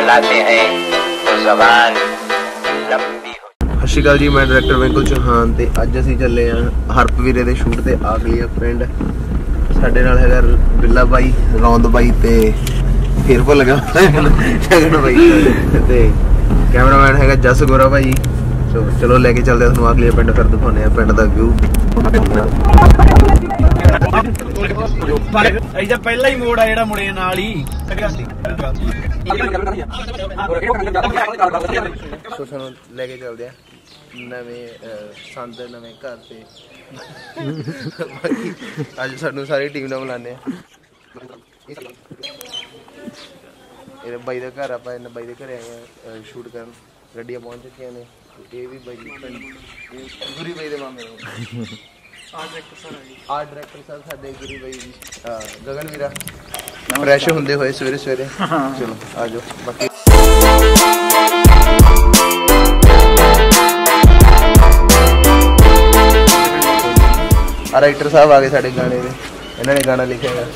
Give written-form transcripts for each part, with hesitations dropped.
बुलाते हैं तो जबान लंबी हो। सत श्री अकाल जी, मैं डायरैक्टर विंकल चौहान ते अज असीं चले हाँ हरप वीरे दे शूट ते आगली पिंड। साडे नाल हैगा बिल्ला बाई, रौंद बाई ते फिर भुल गया शगन बाई ते कैमरामैन हैगा जस गोरा भाई। चलो लेके चलते तुहानूं अगली पिंड, फिर दिखाने आ पिंड दा व्यू। ਇਹਦਾ ਪਹਿਲਾ ਹੀ ਮੋੜ ਆ ਜਿਹੜਾ ਮੁੜੇ ਨਾਲ ਹੀ ਸੋ ਸਾਨੂੰ ਲੈ ਕੇ ਚੱਲਦੇ ਆ ਨਵੇਂ ਸੰਦ ਨਵੇਂ ਘਰ ਤੇ। ਬਾਕੀ ਅੱਜ ਸਾਨੂੰ ਸਾਰੀ ਟੀਮ ਨਾਲ ਮਿਲਾਨੇ ਆ। ਇਹ ਬਾਈ ਦਾ ਘਰ, ਆਪਾਂ ਇਹਨਾਂ ਬਾਈ ਦੇ ਘਰੇ ਆਏ ਆ ਸ਼ੂਟ ਕਰਨ। ਗੱਡੀਆਂ ਪਹੁੰਚ ਚੁੱਕੀਆਂ ਨੇ। ਇਹ ਵੀ ਬਾਈ ਗੁਰੀ ਬਾਈ ਦੇ ਮਾਮੇ ਨੇ। आर्ट डायरेक्टर सर साडे गुरी भाई जी, गगन वीरा फ्रैश होंदे होए सवेरे सवेरे। चलो आ जाओ। बाकी राइटर साहब आ गए साडे गाने दे, इन्होंने गाना लिखा है।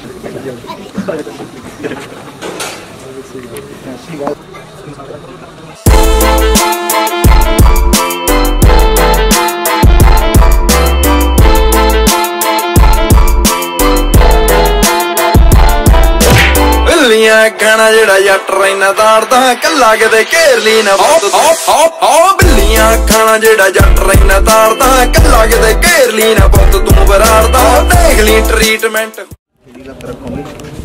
गाना जेड़ा जट रैना तारदा कल्ला किते घेर ली ना बिल्लियां खाना जेड़ा जट रैना तारदा कल्ला किते घेर ली ना पुत तू बरारदा देख ली ट्रीटमेंट। लत्त रखोगे,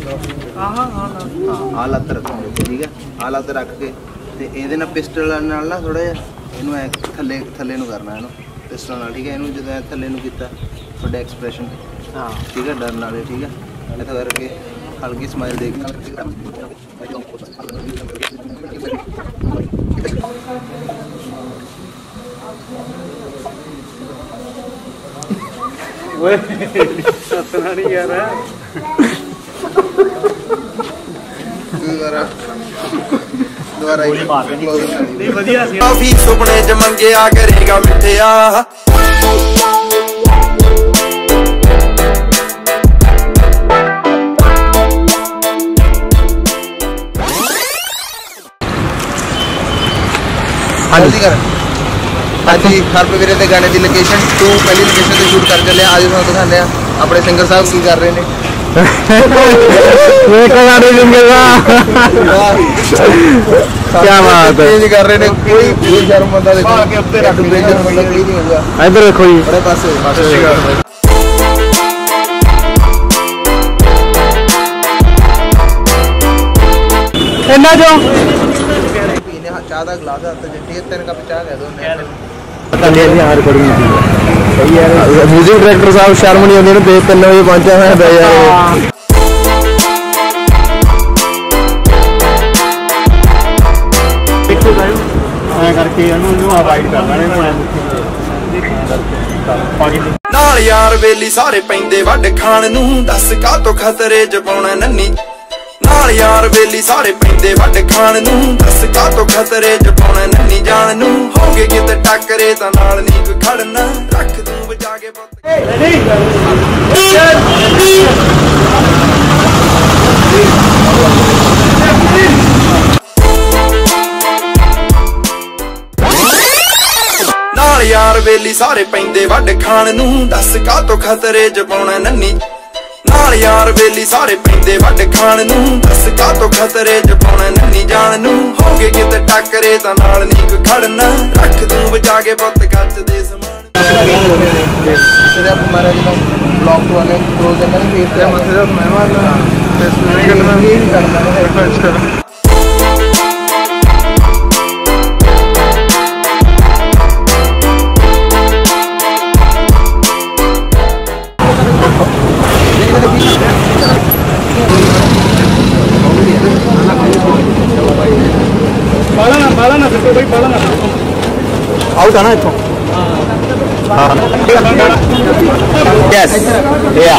आ लत्त रखोगे, ठीक है। आ लत्त रख के ते इहदे नाल पिस्टल नाल ना थोड़ा जिहा इहनूं ऐ थल्ले थल्ले नूं करना, इहनूं पिस्टल नाल, ठीक है। इहनूं जदों थल्ले नूं कीता थोड़ा एक्सप्रैशन, ठीक है, डरन वाले, ठीक है। इत्थे करके हल्की स्माइल देख नहीं यार काफी सुपने च मंगिया करेगा मिठिया ਅੱਜ ਹਰਪ ਵੀਰੇ ਦੇ ਗਾਣੇ ਦੀ ਲੋਕੇਸ਼ਨ 2 ਪਹਿਲੀ ਲੋਕੇਸ਼ਨ ਤੇ ਸ਼ੂਟ ਕਰ ਚੱਲੇ ਆ। ਅੱਜ ਤੁਹਾਨੂੰ ਦਿਖਾਉਂਦੇ ਆ ਆਪਣੇ ਸਿੰਗਰ ਸਾਹਿਬ ਕੀ ਕਰ ਰਹੇ ਨੇ। क्या बात है, चेंज कर रहे ने। कोई शर्म बंदा देखो के ਉੱਤੇ ਰੱਖ ਦੇ, ਬੰਦਾ ਕੋਈ ਨਹੀਂ ਹੋਊਗਾ। इधर देखो जी, बड़े पासे इन्ना जो पीने चाह का गिलास हत्थ च, ठीक है। 3 कप चाह दे दो। म्यूजिक डायरेक्टर साहब शर्म नहीं आती, देख 3 बजे पहुंचा मैं यार। नाल यार वेली सारे पैंदे वड खान नूं, दस कातों खतरे च पाउणा नन्नी। नाल यार वेली सारे पैंदे वड खान नूं, दस कातों खतरे च पाउणा नन्नी जान नूं। होगे किते टक्करे तां नाल नहीं कोई खड़ना, रख तूं बचा के पुत। नाल यार वेली सारे पैंदे वड खान नूं, दस कातों खतरे च पाउणा नन्नी। नाल यार वेली सारे पैंदे वड खान नूं, दस कातों खतरे च पाउणा नन्नी जान नूं। होगे किते टक्करे तां नाल नहीं कोई खड़ना, रख तूं बचा के पुत गच दे समान। हमारा जो ब्लॉग तो वाले रोज मेहमान आउट आना इतो। यस या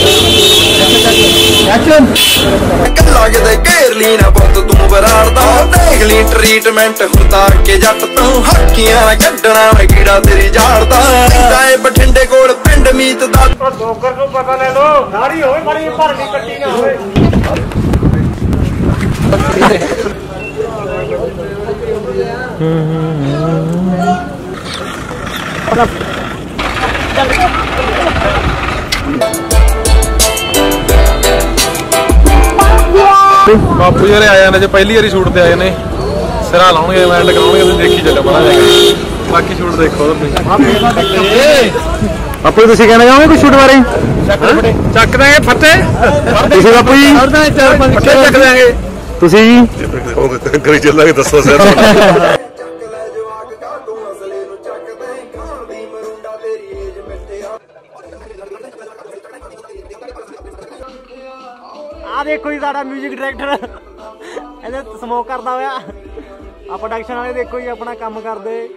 एक्शन। कल्ला किते घेर ली ना पुत तू बरारदा देख ली ट्रीटमेंट हुंदा के जट तू हक्कियां कड्डना मैं कीड़ा तेरी झाड़दा। जाए बठिंडे कोल पिंड मीत दा डोगर नूं पता ले लो, दाढ़ी होवे बड़ी भरनी कट्टी ना होवे। ਬਾਪੂ ਜਿਹੜੇ ਆਏ ਨੇ, ਜੇ ਪਹਿਲੀ ਵਾਰੀ ਸ਼ੂਟ ਤੇ ਆਏ ਨੇ, ਸਿਰਾ ਲਾਉਣਗੇ, ਲੈਂਡ ਕਰਾਉਣਗੇ ਤੇ ਦੇਖੀ ਚੱਲਿਓ ਮਾੜਾ ਜਿਹਾ। ਬਾਕੀ ਸ਼ੂਟ ਦੇਖੋ ਤੁਸੀਂ। ਬਾਪੂ ਤੁਸੀਂ ਕਹਿਣਾ ਚਾਹੋਗੇ ਕੋਈ ਸ਼ੂਟ ਬਾਰੇ? ਚੱਕ ਦਾਂਗੇ ਫੱਟੇ ਤੁਸੀਂ ਬਾਪੂ ਜੀ ਫੱਟੇ ਚੱਕ ਦਾਂਗੇ। ਤੁਸੀਂ ਜੀ ਕਰੀ ਚੱਲਾਂਗੇ, ਦੱਸੋ ਸਰ। ਆ ਦੇਖੋ ਜੀ ਸਾਡਾ ਮਿਊਜ਼ਿਕ ਡਾਇਰੈਕਟਰ ਇਹਦੇ ਸਮੋਕ ਕਰਦਾ ਹੋਇਆ। ਆ ਪ੍ਰੋਡਕਸ਼ਨ ਵਾਲੇ ਦੇਖੋ ਜੀ ਆਪਣਾ ਕੰਮ ਕਰਦੇ।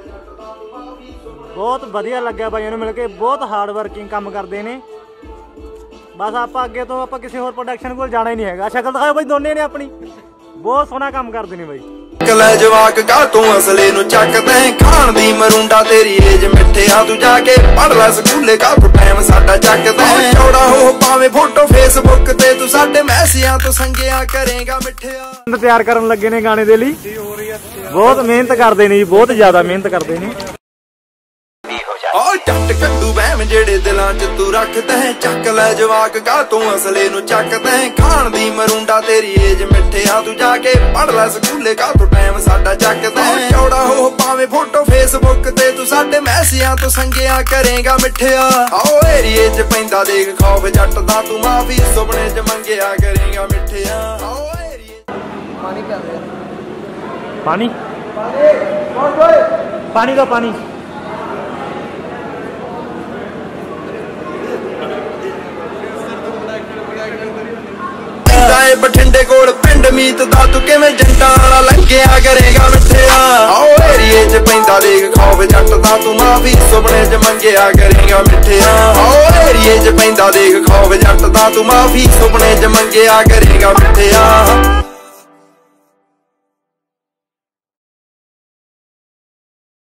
ਬਹੁਤ ਵਧੀਆ ਲੱਗਿਆ ਬਾਈਆਂ ਨੂੰ ਮਿਲ ਕੇ, ਬਹੁਤ ਹਾਰਡ ਵਰਕਿੰਗ ਕੰਮ ਕਰਦੇ ਨੇ। ਬਸ ਆਪਾਂ ਅੱਗੇ ਤੋਂ ਆਪਾਂ ਕਿਸੇ ਹੋਰ ਪ੍ਰੋਡਕਸ਼ਨ ਕੋਲ ਜਾਣਾ ਹੀ ਨਹੀਂ ਹੈਗਾ। ਸ਼ਕਲ ਦਿਖਾਓ ਬਾਈ ਦੋਨੇ ਨੇ ਆਪਣੀ, ਬਹੁਤ ਸੋਹਣਾ ਕੰਮ ਕਰਦੇ ਨੇ ਬਾਈ। ਲੈ ਜਵਾਕ ਕਾ ਤੂੰ ਅਸਲੇ ਨੂੰ ਚੱਕਦੇ ਖਾਣ ਦੀ ਮਰੁੰਡਾ ਤੇਰੀ ਏਜ ਮਿੱਠਿਆ ਤੂੰ ਜਾ ਕੇ ਪੜ ਲੈ ਸਕੂਲੇ ਕਾ ਤੂੰ ਟਾਈਮ ਸਾਡਾ ਚੱਕਦੇ ਚੌੜਾ ਹੋ ਪਾਵੇਂ ਫੋਟੋ ਫੇਸਬੁੱਕ ਤੇ ਤੂੰ ਸਾਡੇ ਮੈਸਿਆਂ ਤੋਂ ਸੰਗਿਆ ਕਰੇਗਾ ਮਿੱਠਿਆ। ਤਿਆਰ ਕਰਨ ਲੱਗੇ ਨੇ ਗਾਣੇ ਦੇ ਲਈ, ਬਹੁਤ ਮਿਹਨਤ ਕਰਦੇ ਨੇ ਜੀ, ਬਹੁਤ ਜ਼ਿਆਦਾ ਮਿਹਨਤ ਕਰਦੇ ਨੇ। ਓ ਜੱਟ ਕੱਢੂ ਵਹਿਮ ਜਿਹੜੇ ਦਿਲਾਂ 'ਚ ਤੂੰ ਰੱਖਦਾ ਚੱਕ ਲੈ ਜਵਾਕ ਕਾ ਤੂੰ ਅਸਲੇ ਨੂੰ ਚੱਕਦਾ ਖਾਣ ਦੀ ਮਰੁੰਡਾ ਤੇਰੀ ਏਜ ਮਿੱਠਿਆ ਤੂੰ ਜਾ ਕੇ ਪੜ ਲੈ ਸਕੂਲੇ ਕਾ ਤੂੰ ਟਾਈਮ ਸਾਡਾ ਚੱਕਦਾ ਚੌੜਾ ਹੋ ਪਾਵੇਂ ਫੋਟੋ ਫੇਸਬੁੱਕ ਤੇ ਤੂੰ ਸਾਡੇ ਮੈਸਿਆਂ ਤੋਂ ਸੰਗਿਆ ਕਰੇਗਾ ਮਿੱਠਿਆ। ਆਓ ਏਰੀਏ 'ਚ ਪੈਂਦਾ ਦੇਖ ਖੌਫ ਜੱਟ ਦਾ ਤੂੰ ਮਾਫੀ ਸੁਪਨੇ 'ਚ ਮੰਗਿਆ ਕਰੇਗਾ ਮਿੱਠਿਆ। ਆਓ ਏਰੀਏ ਪਾਣੀ ਪਿਆ ਦੇ ਪਾਣੀ ਪਾਣੀ ਦਾ ਪਾਣੀ ਬਠਿੰਡੇ ਕੋਲ ਪਿੰਡ ਮੀਤ ਦਾ ਤੂੰ ਕਿਵੇਂ ਜੰਟਾਂ ਵਾਲਾ ਲੰਘਿਆ ਕਰੇਗਾ ਮਿੱਠਿਆ। ਆਓ ਏਰੀਏ 'ਚ ਪੈਂਦਾ ਦੇਖ ਖੌਫ ਜੱਟ ਦਾ ਤੂੰ ਮਾਫੀ ਸੁਪਨੇ 'ਚ ਮੰਗਿਆ ਕਰੇਗਾ ਮਿੱਠਿਆ। ਆਓ ਏਰੀਏ 'ਚ ਪੈਂਦਾ ਦੇਖ ਖੌਫ ਜੱਟ ਦਾ ਤੂੰ ਮਾਫੀ ਸੁਪਨੇ 'ਚ ਮੰਗਿਆ ਕਰੇਗਾ ਮਿੱਠਿਆ।